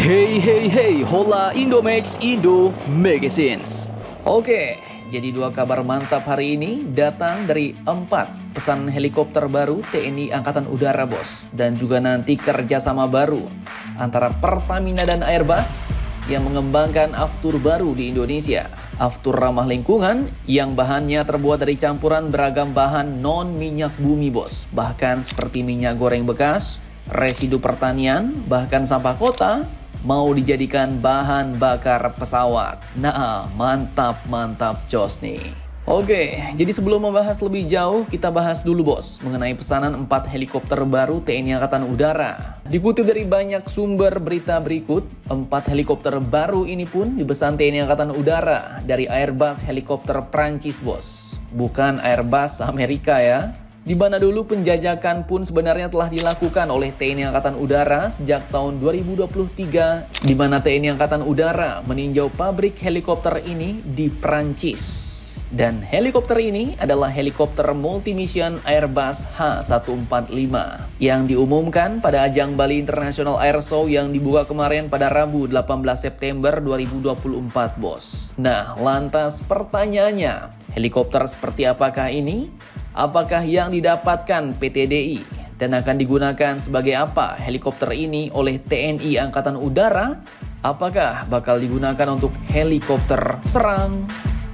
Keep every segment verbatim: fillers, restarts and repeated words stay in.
Hey hey hey, hola Indomax Indo Magazines. Oke, jadi dua kabar mantap hari ini datang dari empat pesan helikopter baru T N I Angkatan Udara bos. Dan juga nanti kerjasama baru antara Pertamina dan Airbus yang mengembangkan Aftur baru di Indonesia. Aftur ramah lingkungan yang bahannya terbuat dari campuran beragam bahan non minyak bumi bos. Bahkan seperti minyak goreng bekas, residu pertanian, bahkan sampah kota mau dijadikan bahan bakar pesawat. Nah, mantap-mantap jos nih. Oke, jadi sebelum membahas lebih jauh, kita bahas dulu bos mengenai pesanan empat helikopter baru T N I Angkatan Udara. Dikutip dari banyak sumber berita berikut, empat helikopter baru ini pun dipesan T N I Angkatan Udara dari Airbus helikopter Prancis bos. Bukan Airbus Amerika ya. Di mana dulu penjajakan pun sebenarnya telah dilakukan oleh T N I Angkatan Udara sejak tahun dua ribu dua puluh tiga, di mana T N I Angkatan Udara meninjau pabrik helikopter ini di Prancis. Dan helikopter ini adalah helikopter multimission Airbus H seratus empat puluh lima yang diumumkan pada ajang Bali International Air Show yang dibuka kemarin pada Rabu delapan belas September dua ribu dua puluh empat bos. Nah, lantas pertanyaannya, helikopter seperti apakah ini? Apakah yang didapatkan P T D I dan akan digunakan sebagai apa helikopter ini oleh T N I Angkatan Udara? Apakah bakal digunakan untuk helikopter serang?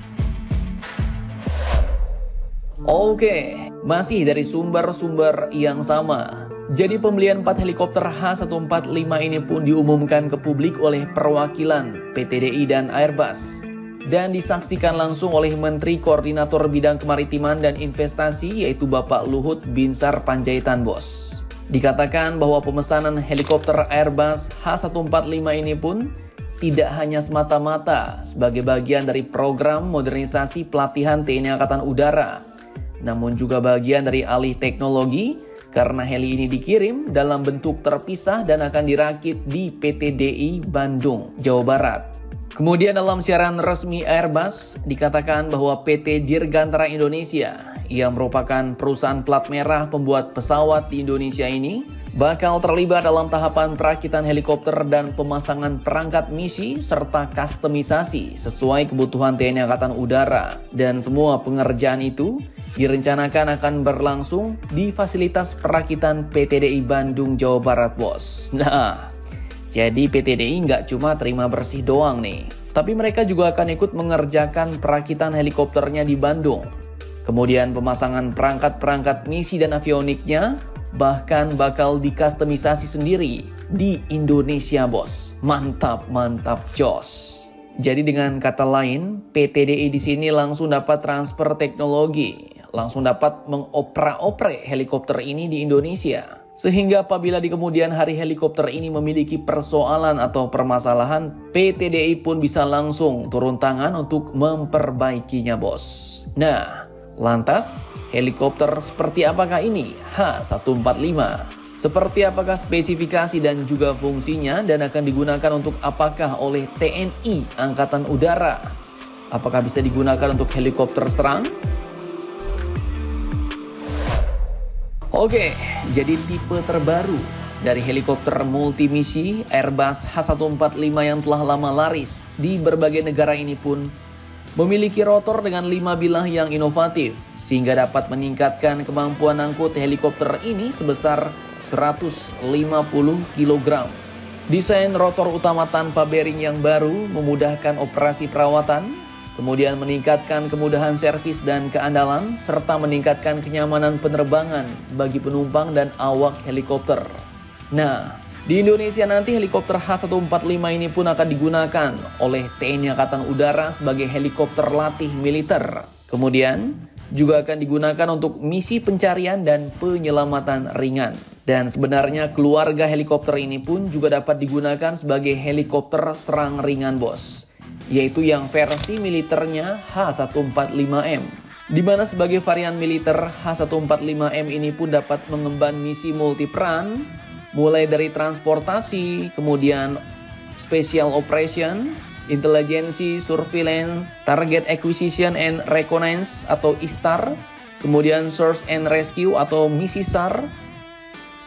Oke, masih dari sumber-sumber yang sama. Jadi pembelian empat helikopter H seratus empat puluh lima ini pun diumumkan ke publik oleh perwakilan P T D I dan Airbus. Dan disaksikan langsung oleh Menteri Koordinator Bidang Kemaritiman dan Investasi yaitu Bapak Luhut Binsar Panjaitan bos. Dikatakan bahwa pemesanan helikopter Airbus H seratus empat puluh lima ini pun tidak hanya semata-mata sebagai bagian dari program modernisasi pelatihan T N I Angkatan Udara, namun juga bagian dari alih teknologi karena heli ini dikirim dalam bentuk terpisah dan akan dirakit di P T D I Bandung, Jawa Barat. Kemudian dalam siaran resmi Airbus dikatakan bahwa P T Dirgantara Indonesia yang merupakan perusahaan plat merah pembuat pesawat di Indonesia ini bakal terlibat dalam tahapan perakitan helikopter dan pemasangan perangkat misi serta kustomisasi sesuai kebutuhan T N I Angkatan Udara. Dan semua pengerjaan itu direncanakan akan berlangsung di fasilitas perakitan P T D I Bandung, Jawa Barat bos. Nah, jadi P T D I nggak cuma terima bersih doang nih, tapi mereka juga akan ikut mengerjakan perakitan helikopternya di Bandung. Kemudian pemasangan perangkat-perangkat misi dan avioniknya bahkan bakal dikustomisasi sendiri di Indonesia bos. Mantap, mantap jos. Jadi dengan kata lain, P T D I di sini langsung dapat transfer teknologi, langsung dapat mengopera-opere helikopter ini di Indonesia. Sehingga apabila di kemudian hari helikopter ini memiliki persoalan atau permasalahan, P T D I pun bisa langsung turun tangan untuk memperbaikinya bos. Nah, lantas helikopter seperti apakah ini H seratus empat puluh lima? Seperti apakah spesifikasi dan juga fungsinya dan akan digunakan untuk apakah oleh T N I Angkatan Udara? Apakah bisa digunakan untuk helikopter serang? Oke, jadi tipe terbaru dari helikopter multimisi Airbus H seratus empat puluh lima yang telah lama laris di berbagai negara ini pun memiliki rotor dengan lima bilah yang inovatif sehingga dapat meningkatkan kemampuan angkut helikopter ini sebesar seratus lima puluh kilogram. Desain rotor utama tanpa bearing yang baru memudahkan operasi perawatan, kemudian meningkatkan kemudahan servis dan keandalan, serta meningkatkan kenyamanan penerbangan bagi penumpang dan awak helikopter. Nah, di Indonesia nanti helikopter H seratus empat puluh lima ini pun akan digunakan oleh T N I Angkatan Udara sebagai helikopter latih militer. Kemudian juga akan digunakan untuk misi pencarian dan penyelamatan ringan. Dan sebenarnya keluarga helikopter ini pun juga dapat digunakan sebagai helikopter serang ringan bos, yaitu yang versi militernya H seratus empat puluh lima M. Di mana sebagai varian militer H seratus empat puluh lima M ini pun dapat mengemban misi multiperan, mulai dari transportasi, kemudian special operation, intelijensi, surveillance, target acquisition and reconnaissance atau I S T A R, kemudian search and rescue atau misi S A R,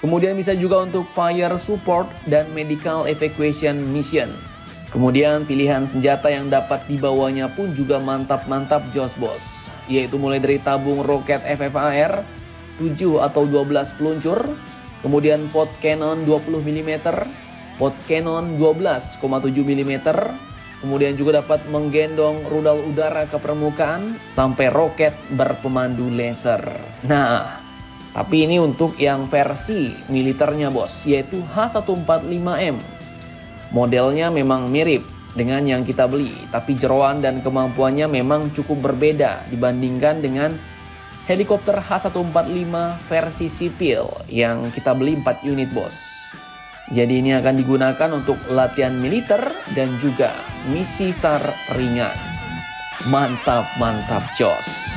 Kemudian bisa juga untuk fire support dan medical evacuation mission. Kemudian pilihan senjata yang dapat dibawanya pun juga mantap-mantap jos bos, yaitu mulai dari tabung roket F F A R tujuh atau dua belas peluncur, kemudian pot cannon dua puluh milimeter, pot cannon dua belas koma tujuh milimeter, kemudian juga dapat menggendong rudal udara ke permukaan sampai roket berpemandu laser. Nah, tapi ini untuk yang versi militernya bos, yaitu H seratus empat puluh lima M. Modelnya memang mirip dengan yang kita beli, tapi jeroan dan kemampuannya memang cukup berbeda dibandingkan dengan helikopter H seratus empat puluh lima versi sipil yang kita beli empat unit bos. Jadi ini akan digunakan untuk latihan militer dan juga misi S A R ringan. Mantap, mantap jos.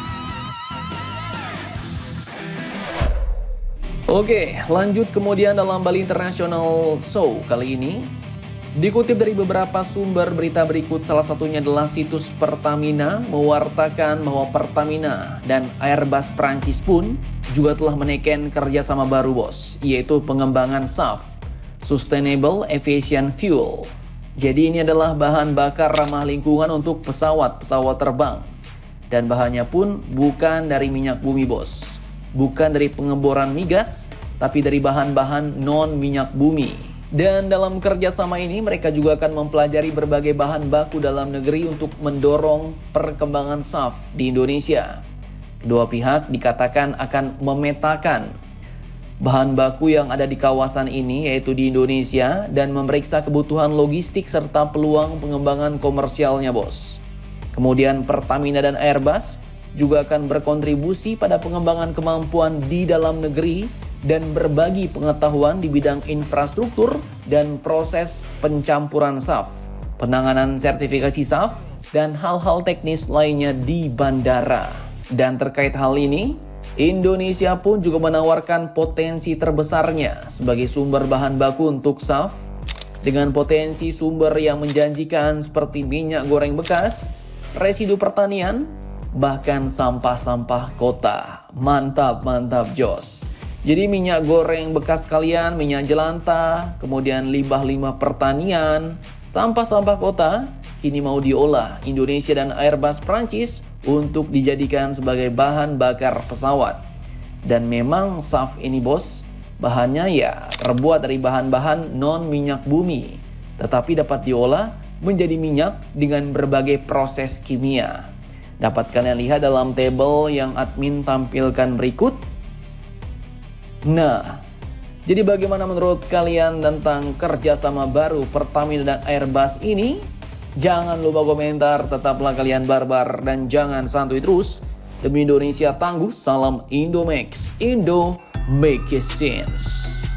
Oke, lanjut kemudian dalam Bali International Show kali ini. Dikutip dari beberapa sumber berita berikut, salah satunya adalah situs Pertamina mewartakan bahwa Pertamina dan Airbus Prancis pun juga telah menekan kerjasama baru bos, yaitu pengembangan S A F, Sustainable Aviation Fuel. Jadi ini adalah bahan bakar ramah lingkungan untuk pesawat-pesawat terbang. Dan bahannya pun bukan dari minyak bumi bos, bukan dari pengeboran migas, tapi dari bahan-bahan non-minyak bumi. Dan dalam kerjasama ini mereka juga akan mempelajari berbagai bahan baku dalam negeri untuk mendorong perkembangan S A F di Indonesia. Kedua pihak dikatakan akan memetakan bahan baku yang ada di kawasan ini, yaitu di Indonesia, dan memeriksa kebutuhan logistik serta peluang pengembangan komersialnya bos. Kemudian Pertamina dan Airbus juga akan berkontribusi pada pengembangan kemampuan di dalam negeri dan berbagi pengetahuan di bidang infrastruktur dan proses pencampuran S A F, penanganan sertifikasi S A F, dan hal-hal teknis lainnya di bandara. Dan terkait hal ini, Indonesia pun juga menawarkan potensi terbesarnya sebagai sumber bahan baku untuk S A F, dengan potensi sumber yang menjanjikan seperti minyak goreng bekas, residu pertanian, bahkan sampah-sampah kota. Mantap, mantap jos. Jadi minyak goreng bekas kalian, minyak jelantah, kemudian limbah-limbah pertanian, sampah-sampah kota, kini mau diolah Indonesia dan Airbus Prancis untuk dijadikan sebagai bahan bakar pesawat. Dan memang S A F ini bos, bahannya ya terbuat dari bahan-bahan non-minyak bumi, tetapi dapat diolah menjadi minyak dengan berbagai proses kimia. Dapat kalian lihat dalam tabel yang admin tampilkan berikut. Nah, jadi bagaimana menurut kalian tentang kerjasama baru Pertamina dan Airbus ini? Jangan lupa komentar, tetaplah kalian barbar dan jangan santuy terus. Demi Indonesia tangguh, salam Indomax, Indo make it sense.